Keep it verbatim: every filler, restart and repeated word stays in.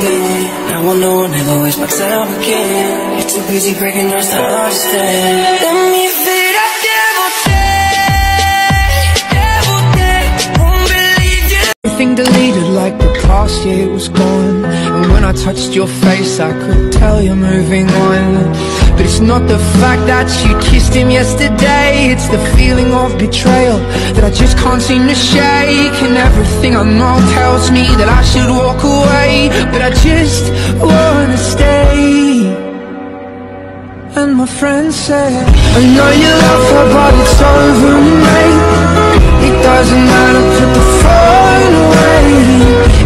been. Now I know I'll never waste my time again. You're too busy breaking hearts to understand. Let me fade out, devil day, devil day. Won't believe you. Everything deleted like the past year was gone. And when I touched your face I could tell you're moving on. But it's not the fact that you kissed him yesterday, it's the feeling of betrayal that I just can't seem to shake. And everything I know tells me that I should walk away, but I just wanna stay. And my friend said, I know you love her but it's over, mate. It doesn't matter, put the phone away.